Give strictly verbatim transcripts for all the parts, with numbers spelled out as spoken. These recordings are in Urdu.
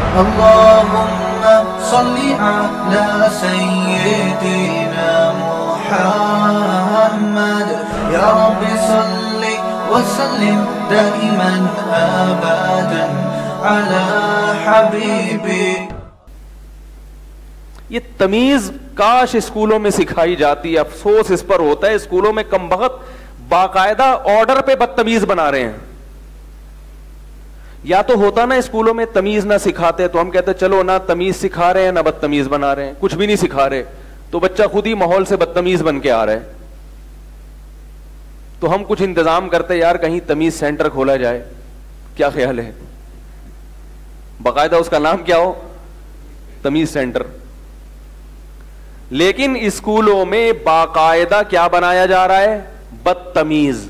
اللهم صل على سيدنا محمد يا رب صل وسلم دائما ابدا على حبيبي. یہ تمیز کاش اسکولوں میں سکھائی جاتی ہے. افسوس اس پر ہوتا ہے اسکولوں میں کم بخت باقاعدہ آرڈر پہ بدتمیز بنا رہے ہیں. یا تو ہوتا نا اسکولوں میں تمیز نہ سکھاتے تو ہم کہتے چلو نہ تمیز سکھا رہے ہیں نہ بدتمیز بنا رہے ہیں, کچھ بھی نہیں سکھا رہے تو بچہ خود ہی ماحول سے بدتمیز بن کے آ رہا ہے. تو ہم کچھ انتظام کرتے یار کہیں تمیز سینٹر کھولا جائے, کیا خیال ہے؟ باقاعدہ اس کا نام کیا ہو, تمیز سینٹر. لیکن اسکولوں میں باقاعدہ کیا بنایا جا رہا ہے, بدتمیز.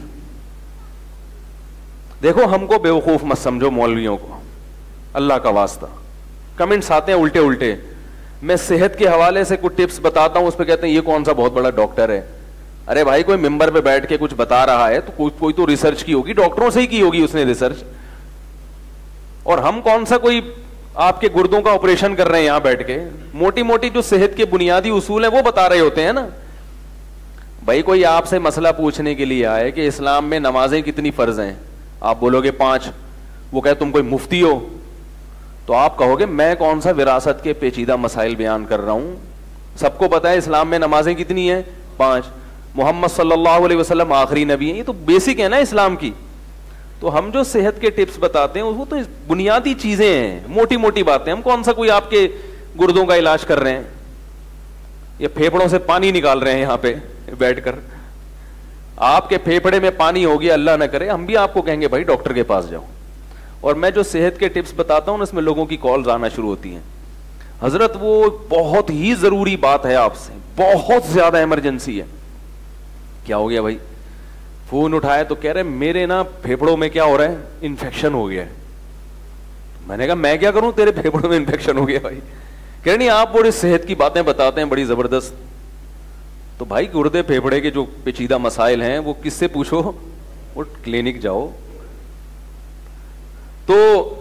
دیکھو ہم کو بیوقوف مت سمجھو مولویوں کو, اللہ کا واسطہ. کمنٹس آتے ہیں الٹے الٹے, میں صحت کے حوالے سے کچھ ٹپس بتاتا ہوں, اس پہ کہتے ہیں یہ کون سا بہت بڑا ڈاکٹر ہے. ارے بھائی کوئی ممبر پہ بیٹھ کے کچھ بتا رہا ہے تو کوئی, کوئی تو ریسرچ کی ہوگی, ڈاکٹروں سے ہی کی ہوگی اس نے ریسرچ. اور ہم کون سا کوئی آپ کے گردوں کا آپریشن کر رہے ہیں یہاں بیٹھ کے, موٹی موٹی جو صحت کے بنیادی اصول ہیں وہ بتا رہے ہوتے ہیں نا. بھائی کوئی آپ سے مسئلہ پوچھنے کے لیے آئے کہ اسلام میں نمازیں کتنی فرض ہیں, آپ بولو گے پانچ, وہ کہے تم کوئی مفتی ہو, تو آپ کہو گے میں کون سا وراثت کے پیچیدہ مسائل بیان کر رہا ہوں, سب کو پتا ہے اسلام میں نمازیں کتنی ہیں, پانچ. محمد صلی اللہ علیہ وسلم آخری نبی ہیں, یہ تو بیسک ہے نا اسلام کی. تو ہم جو صحت کے ٹپس بتاتے ہیں وہ تو بنیادی چیزیں ہیں, موٹی موٹی باتیں. ہم کون سا کوئی آپ کے گردوں کا علاج کر رہے ہیں یا پھیپڑوں سے پانی نکال رہے ہیں یہاں پہ بیٹھ کر. آپ کے پھیپڑے میں پانی ہو گیا اللہ نہ کرے, ہم بھی آپ کو کہیں گے بھائی ڈاکٹر کے پاس جاؤ. اور میں جو صحت کے ٹپس بتاتا ہوں اس میں لوگوں کی کالز آنا شروع ہوتی ہیں, حضرت وہ بہت ہی ضروری بات ہے آپ سے, بہت زیادہ ایمرجنسی ہے. کیا ہو گیا بھائی؟ فون اٹھایا تو کہہ رہے میرے نا پھیپڑوں میں کیا ہو رہا ہے, انفیکشن ہو گیا ہے. میں نے کہا میں کیا کروں, تیرے پھیپڑوں میں انفیکشن ہو گیا بھائی. کہہ رہے نہیں آپ بڑی صحت کی باتیں بتاتے ہیں بڑی زبردست. تو بھائی گردے پھیپڑے کے جو پیچیدہ مسائل ہیں وہ کس سے پوچھو, وہ کلینک جاؤ. تو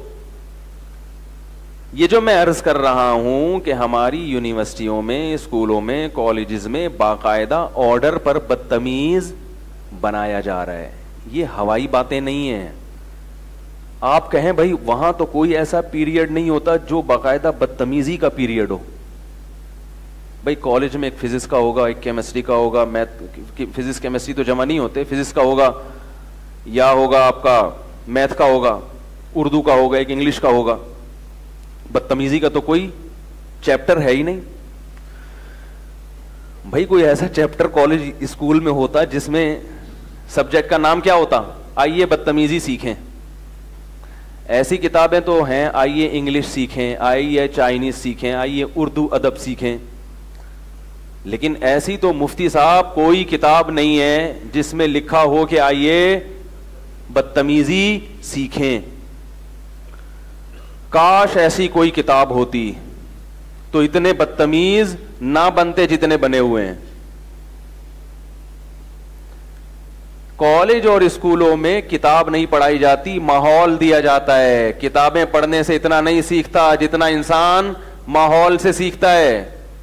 یہ جو میں عرض کر رہا ہوں کہ ہماری یونیورسٹیوں میں, اسکولوں میں, کالجز میں باقاعدہ آرڈر پر بدتمیز بنایا جا رہا ہے. یہ ہوائی باتیں نہیں ہیں. آپ کہیں بھائی وہاں تو کوئی ایسا پیریڈ نہیں ہوتا جو باقاعدہ بدتمیزی کا پیریڈ ہو. بھائی کالج میں ایک فزکس کا ہوگا, ایک کیمسٹری کا ہوگا, میتھ, فزکس کیمسٹری تو جمع نہیں ہوتے, فزکس کا ہوگا یا ہوگا آپ کا میتھ کا ہوگا, اردو کا ہوگا, ایک انگلش کا ہوگا. بدتمیزی کا تو کوئی چیپٹر ہے ہی نہیں. بھائی کوئی ایسا چیپٹر کالج اسکول میں ہوتا جس میں سبجیکٹ کا نام کیا ہوتا, آئیے بدتمیزی سیکھیں. ایسی کتابیں تو ہیں, آئیے انگلش سیکھیں, آئیے چائنیز سیکھیں, آئیے اردو ادب سیکھیں. لیکن ایسی تو مفتی صاحب کوئی کتاب نہیں ہے جس میں لکھا ہو کہ آئیے بدتمیزی سیکھیں. کاش ایسی کوئی کتاب ہوتی تو اتنے بدتمیز نہ بنتے جتنے بنے ہوئے ہیں. کالج اور اسکولوں میں کتاب نہیں پڑھائی جاتی, ماحول دیا جاتا ہے. کتابیں پڑھنے سے اتنا نہیں سیکھتا جتنا انسان ماحول سے سیکھتا ہے.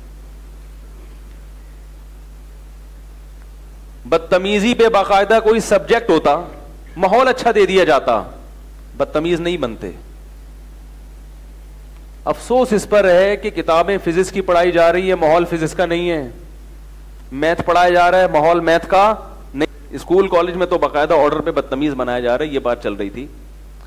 بدتمیزی پہ باقاعدہ کوئی سبجیکٹ ہوتا, ماحول اچھا دے دیا جاتا, بدتمیز نہیں بنتے. افسوس اس پر ہے کہ کتابیں فزکس کی پڑھائی جا رہی ہے, ماحول فزکس کا نہیں ہے. میتھ پڑھایا جا رہا ہے, ماحول میتھ کا نہیں. اسکول کالج میں تو باقاعدہ آرڈر پہ بدتمیز بنایا جا رہا ہے, یہ بات چل رہی تھی.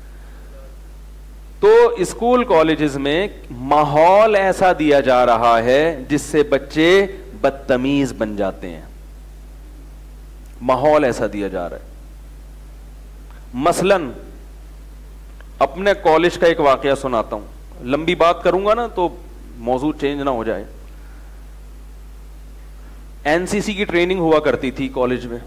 تو اسکول کالجز میں ماحول ایسا دیا جا رہا ہے جس سے بچے بدتمیز بن جاتے ہیں. ماحول ایسا دیا جا رہا ہے. مثلاً اپنے کالج کا ایک واقعہ سناتا ہوں, لمبی بات کروں گا نا تو موضوع چینج نہ ہو جائے. این سی سی کی ٹریننگ ہوا کرتی تھی کالج میں.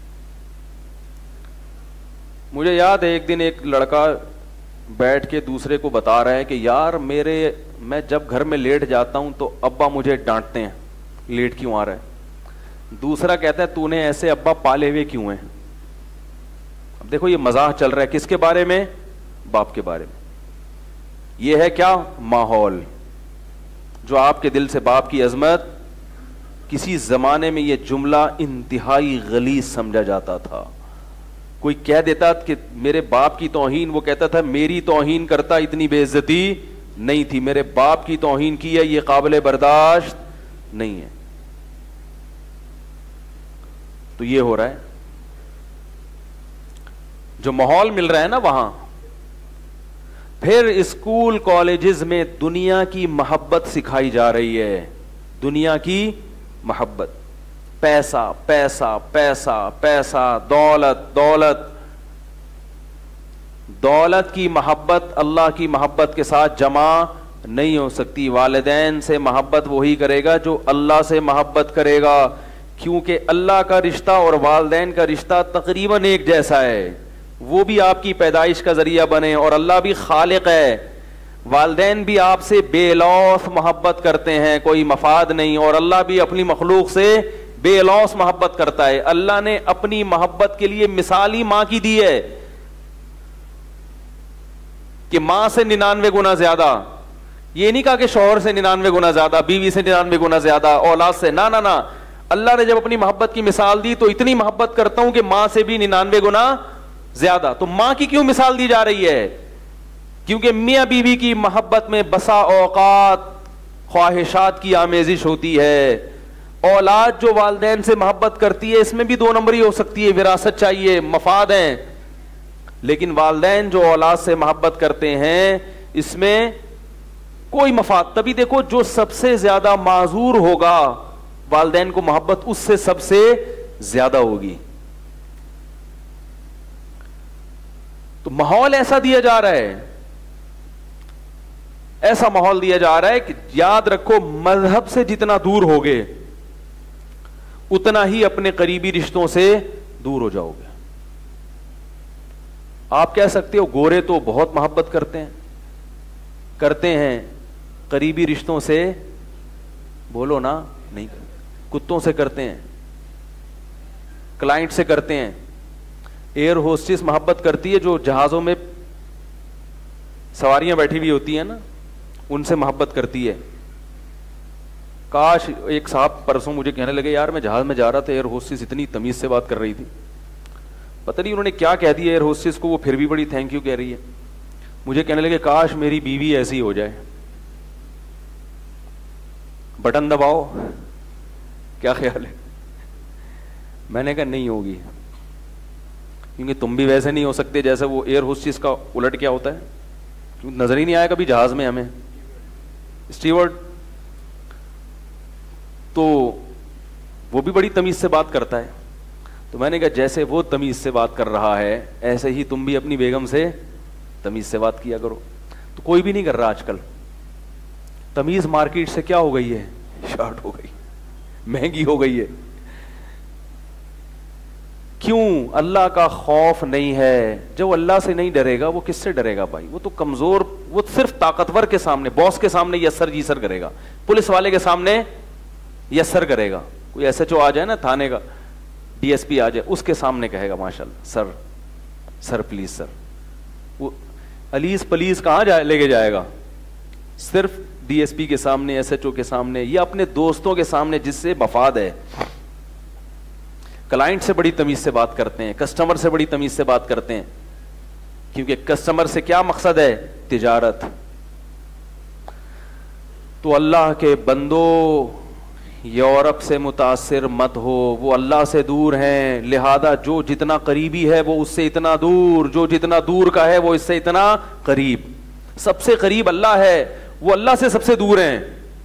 مجھے یاد ہے ایک دن ایک لڑکا بیٹھ کے دوسرے کو بتا رہا ہے کہ یار میرے میں جب گھر میں لیٹ جاتا ہوں تو ابا مجھے ڈانٹتے ہیں, لیٹ کیوں آ رہا ہے. دوسرا کہتا ہے تو نے ایسے ابا پالے ہوئے کیوں ہیں. اب دیکھو یہ مزاح چل رہا ہے کس کے بارے میں, باپ کے بارے میں. یہ ہے کیا؟ ماحول. جو آپ کے دل سے باپ کی عظمت، کسی زمانے میں یہ جملہ انتہائی غلیظ سمجھا جاتا تھا. کوئی کہہ دیتا کہ میرے باپ کی توہین، وہ کہتا تھا میری توہین کرتا اتنی بے عزتی نہیں تھی، میرے باپ کی توہین کی ہے یہ قابل برداشت نہیں ہے. تو یہ ہو رہا ہے. جو ماحول مل رہا ہے نا وہاں. پھر اسکول کالجز میں دنیا کی محبت سکھائی جا رہی ہے. دنیا کی محبت، پیسہ پیسہ پیسہ پیسہ، دولت دولت. دولت کی محبت اللہ کی محبت کے ساتھ جمع نہیں ہو سکتی. والدین سے محبت وہی کرے گا جو اللہ سے محبت کرے گا، کیونکہ اللہ کا رشتہ اور والدین کا رشتہ تقریباً ایک جیسا ہے. وہ بھی آپ کی پیدائش کا ذریعہ بنے اور اللہ بھی خالق ہے. والدین بھی آپ سے بے لوث محبت کرتے ہیں، کوئی مفاد نہیں، اور اللہ بھی اپنی مخلوق سے بے لوث محبت کرتا ہے. اللہ نے اپنی محبت کے لیے مثال ہی ماں کی دی ہے کہ ماں سے ننانوے گنا زیادہ. یہ نہیں کہا کہ شوہر سے ننانوے گنا زیادہ، بیوی سے ننانوے گنا زیادہ، اولاد سے، نہ نہ نہ. اللہ نے جب اپنی محبت کی مثال دی تو اتنی محبت کرتا ہوں کہ ماں سے بھی ننانوے گنا زیادہ. تو ماں کی کیوں مثال دی جا رہی ہے؟ کیونکہ میاں بیوی کی محبت میں بسا اوقات خواہشات کی آمیزش ہوتی ہے. اولاد جو والدین سے محبت کرتی ہے اس میں بھی دو نمبری ہو سکتی ہے، وراثت چاہیے، مفاد ہیں. لیکن والدین جو اولاد سے محبت کرتے ہیں اس میں کوئی مفاد. تبھی دیکھو جو سب سے زیادہ معذور ہوگا والدین کو محبت اس سے سب سے زیادہ ہوگی. تو ماحول ایسا دیا جا رہا ہے، ایسا ماحول دیا جا رہا ہے کہ یاد رکھو مذہب سے جتنا دور ہوگے اتنا ہی اپنے قریبی رشتوں سے دور ہو جاؤ گے. آپ کہہ سکتے ہو گورے تو بہت محبت کرتے ہیں کرتے ہیں قریبی رشتوں سے بولو نا نہیں، کتوں سے کرتے ہیں، کلائنٹ سے کرتے ہیں. ایئر ہوسٹس محبت کرتی ہے جو جہازوں میں سواریاں بیٹھی ہوئی ہوتی ہیں نا، ان سے محبت کرتی ہے. کاش ایک صاحب پرسوں مجھے کہنے لگے یار میں جہاز میں جا رہا تھا، ایئر ہوسٹس اتنی تمیز سے بات کر رہی تھی، پتہ نہیں انہوں نے کیا کہہ دیا ایئر ہوسٹس کو، وہ پھر بھی بڑی تھینک یو کہہ رہی ہے. مجھے کہنے لگے کاش میری بیوی ایسی ہو جائے. بٹن دباؤ، کیا خیال ہے؟ میں نے کہا نہیں ہوگی، کیونکہ تم بھی ویسے نہیں ہو سکتے جیسے وہ ایئر ہوسٹس کا الٹ کیا ہوتا ہے، نظر ہی نہیں آیا کبھی جہاز میں ہمیں اسٹیورڈ. تو وہ بھی بڑی تمیز سے بات کرتا ہے. تو میں نے کہا جیسے وہ تمیز سے بات کر رہا ہے ایسے ہی تم بھی اپنی بیگم سے تمیز سے بات کیا کرو. تو کوئی بھی نہیں کر رہا آج کل. تمیز مارکیٹ سے کیا ہو گئی ہے؟ شارٹ ہو گئی، مہنگی ہو گئی ہے. کیوں؟ اللہ کا خوف نہیں ہے. جو اللہ سے نہیں ڈرے گا وہ کس سے ڈرے گا بھائی؟ وہ تو کمزور، وہ صرف طاقتور کے سامنے، باس کے سامنے یسر جیسر کرے گا، پولیس والے کے سامنے یسر کرے گا. کوئی ایس ایچ او آ جائے نا تھانے کا، ڈی ایس پی آ جائے، اس کے سامنے کہے گا ماشاء اللہ سر سر پلیز سر. وہ الیس پلیز کہاں جائے لے کے جائے گا؟ صرف ڈی ایس پی کے سامنے، ایس ایچ او کے سامنے، یا اپنے دوستوں کے سامنے جس سے مفاد ہے. کلائنٹ سے بڑی تمیز سے بات کرتے ہیں، کسٹمر سے بڑی تمیز سے بات کرتے ہیں، کیونکہ کسٹمر سے کیا مقصد ہے؟ تجارت. تو اللہ کے بندو یورپ سے متاثر مت ہو، وہ اللہ سے دور ہیں، لہذا جو جتنا قریبی ہے وہ اس سے اتنا دور، جو جتنا دور کا ہے وہ اس سے اتنا قریب. سب سے قریب اللہ ہے، وہ اللہ سے سب سے دور ہیں.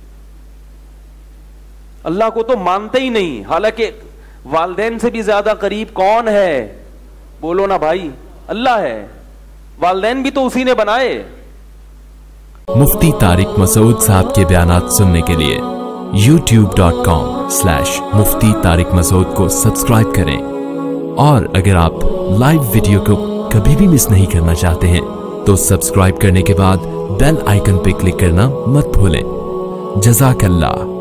اللہ کو تو مانتے ہی نہیں، حالانکہ والدین سے بھی زیادہ قریب کون ہے؟ بولو نا بھائی، اللہ ہے. والدین بھی تو اسی نے بنائے. مفتی طارق مسعود صاحب کے بیانات سننے کے لیے YouTube dot com slash Mufti Tariq Masood کو سبسکرائب کریں، اور اگر آپ لائیو ویڈیو کو کبھی بھی مس نہیں کرنا چاہتے ہیں تو سبسکرائب کرنے کے بعد بیل آئیکن پہ کلک کرنا مت بھولیں. جزاک اللہ.